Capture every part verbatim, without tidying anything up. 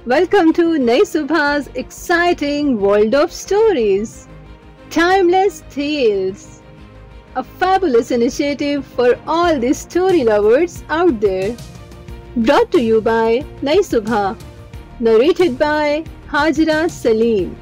Welcome to Nai Subha's exciting world of stories. Timeless Tales, a fabulous initiative for all the story lovers out there. Brought to you by Nai Subha, narrated by Hajra Salim.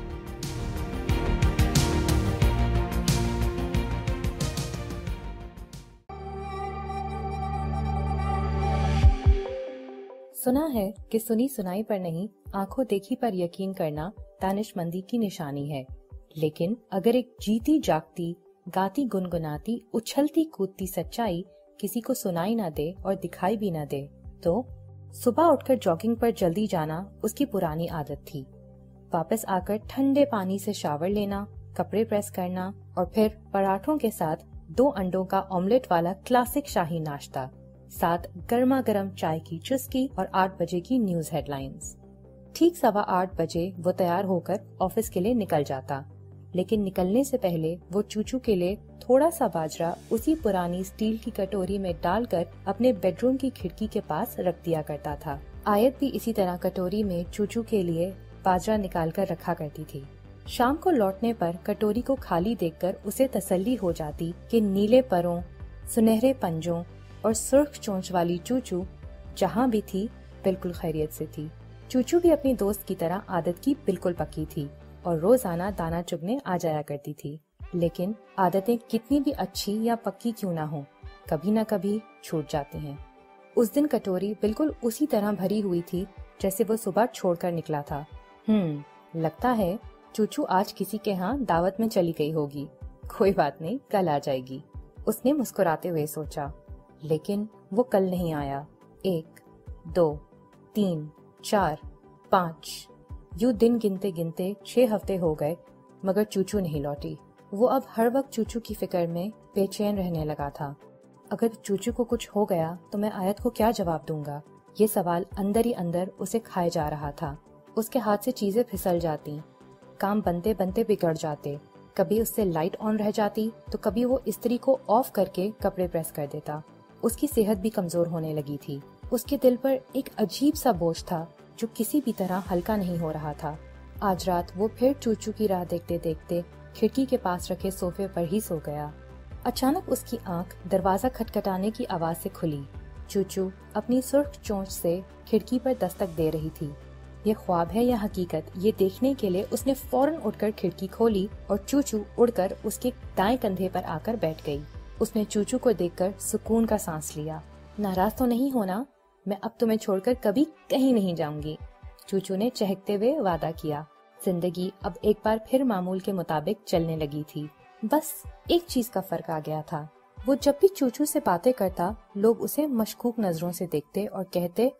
सुना है कि सुनी सुनाई पर नहीं, आंखों देखी पर यकीन करना दानिशमंदी की निशानी है। लेकिन अगर एक जीती जागती, गाती गुनगुनाती, उछलती कूदती सच्चाई किसी को सुनाई ना दे और दिखाई भी ना दे, तो सुबह उठकर जॉगिंग पर जल्दी जाना उसकी पुरानी आदत थी। वापस आकर ठंडे पानी से शावर लेना, कपड़े प्रेस करना और फिर पराठों के साथ दो अंडों का ऑमलेट वाला क्लासिक शाही नाश्ता, साथ गर्मा गर्म चाय की चुस्की और आठ बजे की न्यूज हेडलाइंस। ठीक सवा आठ बजे वो तैयार होकर ऑफिस के लिए निकल जाता, लेकिन निकलने से पहले वो चूचू के लिए थोड़ा सा बाजरा उसी पुरानी स्टील की कटोरी में डालकर अपने बेडरूम की खिड़की के पास रख दिया करता था। आयत भी इसी तरह कटोरी में चूचू के लिए बाजरा निकाल कर रखा करती थी। शाम को लौटने पर कटोरी को खाली देखकर उसे तसल्ली हो जाती कि नीले परों, सुनहरे पंजों और सुर्ख चोंच वाली चूचू जहाँ भी थी बिल्कुल खैरियत से थी। चूचू भी अपनी दोस्त की तरह आदत की बिल्कुल पक्की थी और रोजाना दाना चुगने आ जाया करती थी। लेकिन आदतें कितनी भी अच्छी या पक्की क्यों ना हो, कभी न कभी छूट जाती हैं। उस दिन कटोरी बिल्कुल उसी तरह भरी हुई थी जैसे वो सुबह छोड़कर निकला था। हम्म लगता है चूचू आज किसी के यहाँ दावत में चली गई होगी। कोई बात नहीं, कल आ जाएगी, उसने मुस्कुराते हुए सोचा। लेकिन वो कल नहीं आया। एक, दो, तीन, चार, पाँच, यूं दिन गिनते गिनते छह हफ्ते हो गए, मगर चूचू नहीं लौटी। वो अब हर वक्त चूचू की फिक्र में बेचैन रहने लगा था। अगर चूचू को कुछ हो गया तो मैं आयत को क्या जवाब दूंगा? ये सवाल अंदर ही अंदर उसे खाए जा रहा था। उसके हाथ से चीजें फिसल जाती, काम बनते बनते बिगड़ जाते। कभी उससे लाइट ऑन रह जाती तो कभी वो इस्त्री को ऑफ करके कपड़े प्रेस कर देता। उसकी सेहत भी कमजोर होने लगी थी। उसके दिल पर एक अजीब सा बोझ था जो किसी भी तरह हल्का नहीं हो रहा था। आज रात वो फिर चूचू की राह देखते देखते खिड़की के पास रखे सोफे पर ही सो गया। अचानक उसकी आंख दरवाजा खटखटाने की आवाज से खुली। चूचू अपनी सुर्ख चोंच से खिड़की पर दस्तक दे रही थी। ये ख्वाब है या हकीकत, ये देखने के लिए उसने फौरन उठकर खिड़की खोली और चूचू उड़कर उसके दाएं कंधे पर आकर बैठ गई। उसने चूचू को देखकर सुकून का सांस लिया। नाराज तो नहीं होना, मैं अब तुम्हें छोड़कर कभी कहीं नहीं जाऊंगी, चूचू ने चहकते हुए वादा किया। जिंदगी अब एक बार फिर मामूल के मुताबिक चलने लगी थी। बस एक चीज का फर्क आ गया था। वो जब भी चूचू से बातें करता, लोग उसे मशकूक नजरों से देखते और कहते,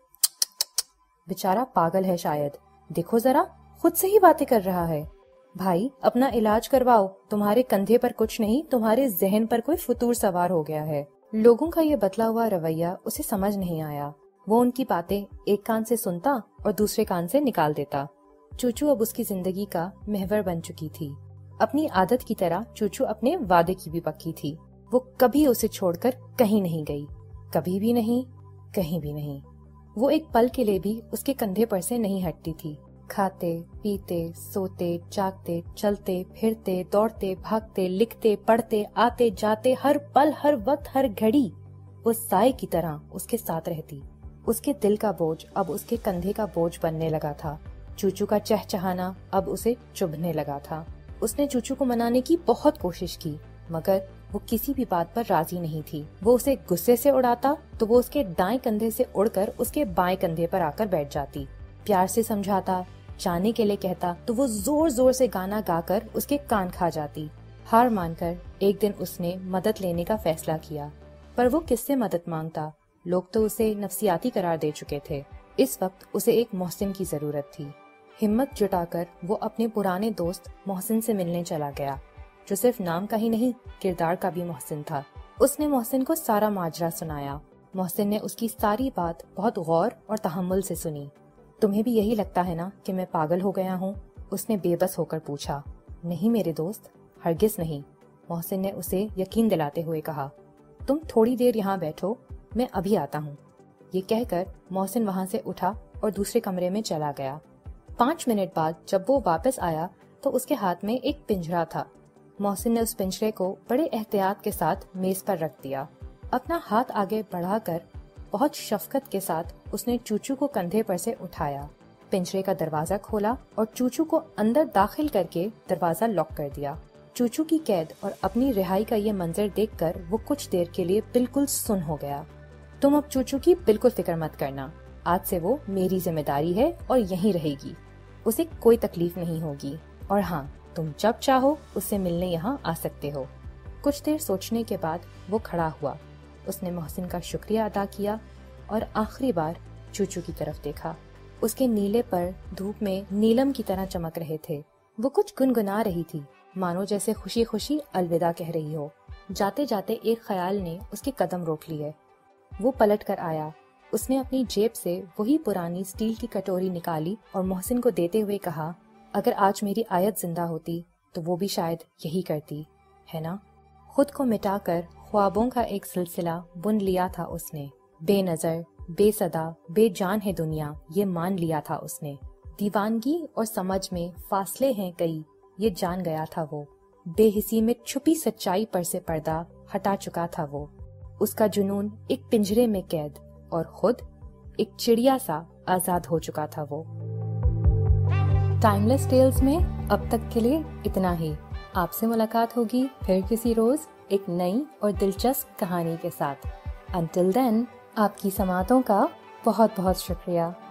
बेचारा पागल है शायद, देखो जरा खुद से ही बातें कर रहा है। भाई अपना इलाज करवाओ, तुम्हारे कंधे पर कुछ नहीं, तुम्हारे जहन पर कोई फतूर सवार हो गया है। लोगों का ये बदला हुआ रवैया उसे समझ नहीं आया। वो उनकी बातें एक कान से सुनता और दूसरे कान से निकाल देता। चूचू अब उसकी जिंदगी का महवर बन चुकी थी। अपनी आदत की तरह चूचू अपने वादे की भी पक्की थी। वो कभी उसे छोड़कर कहीं नहीं गई, कभी भी नहीं, कहीं भी नहीं। वो एक पल के लिए भी उसके कंधे पर से नहीं हटती थी। खाते, पीते, सोते, जागते, चलते, फिरते, दौड़ते, भागते, लिखते, पढ़ते, आते जाते, हर पल, हर वक्त, हर घड़ी वो साए की तरह उसके साथ रहती। उसके दिल का बोझ अब उसके कंधे का बोझ बनने लगा था। चूचू का चहचहाना अब उसे चुभने लगा था। उसने चूचू को मनाने की बहुत कोशिश की, मगर वो किसी भी बात पर राजी नहीं थी। वो उसे गुस्से से उड़ाता तो वो उसके दाएं कंधे से उड़कर उसके बाएं कंधे पर आकर बैठ जाती। प्यार से समझाता, जाने के लिए कहता तो वो जोर जोर से गाना गाकर उसके कान खा जाती। हार मानकर एक दिन उसने मदद लेने का फैसला किया, पर वो किससे मदद मांगता? लोग तो उसे नफसियाती करार दे चुके थे। इस वक्त उसे एक मोहसिन की जरूरत थी। हिम्मत जुटाकर वो अपने पुराने दोस्त मोहसिन से मिलने चला गया, जो सिर्फ नाम का ही नहीं किरदार का भी मोहसिन था। उसने मोहसिन को सारा माजरा सुनाया। मोहसिन ने उसकी सारी बात बहुत गौर और तहम्मुल से सुनी। तुम्हें भी यही लगता है ना कि मैं पागल हो गया हूँ? उसने बेबस होकर पूछा। नहीं मेरे दोस्त, हरगिज नहीं, मोहसिन ने उसे यकीन दिलाते हुए कहा। तुम थोड़ी देर यहाँ बैठो, मैं अभी आता हूँ। ये कहकर मोहसिन वहाँ से उठा और दूसरे कमरे में चला गया। पाँच मिनट बाद जब वो वापस आया तो उसके हाथ में एक पिंजरा था। मोहसिन ने उस पिंजरे को बड़े एहतियात के साथ मेज पर रख दिया। अपना हाथ आगे बढ़ाकर बहुत शफकत के साथ उसने चूचू को कंधे पर से उठाया, पिंजरे का दरवाजा खोला और चूचू को अंदर दाखिल करके दरवाजा लॉक कर दिया। चूचू की कैद और अपनी रिहाई का ये मंजर देखकर वो कुछ देर के लिए बिल्कुल सुन हो गया। तुम अब चूचू की बिल्कुल फिक्र मत करना, आज से वो मेरी जिम्मेदारी है और यहीं रहेगी, उसे कोई तकलीफ नहीं होगी। और हाँ, तुम जब चाहो उससे मिलने यहाँ आ सकते हो। कुछ देर सोचने के बाद वो खड़ा हुआ। उसने मोहसिन का शुक्रिया अदा किया और आखिरी बार चूचू की तरफ देखा। उसके नीले पर धूप में नीलम की तरह चमक रहे थे। वो कुछ गुनगुना रही थी, मानो जैसे खुशी खुशी अलविदा कह रही हो। जाते जाते एक ख्याल ने उसके कदम रोक लिए। वो पलट कर आया। उसने अपनी जेब से वही पुरानी स्टील की कटोरी निकाली और मोहसिन को देते हुए कहा, अगर आज मेरी आयत जिंदा होती तो वो भी शायद यही करती, है ना? खुद को मिटाकर ख्वाबों का एक सिलसिला बुन लिया था उसने। बेनजर, बेसदा, बेजान है दुनिया, ये मान लिया था उसने। दीवानगी और समझ में फासले हैं कई, ये जान गया था वो। बेहिसी में छुपी सच्चाई पर से पर्दा हटा चुका था वो। उसका जुनून एक पिंजरे में कैद और खुद एक चिड़िया सा आजाद हो चुका था वो। टाइमलेस टेल्स में अब तक के लिए इतना ही। आपसे मुलाकात होगी फिर किसी रोज एक नई और दिलचस्प कहानी के साथ। Until then, आपकी समातों का बहुत बहुत शुक्रिया।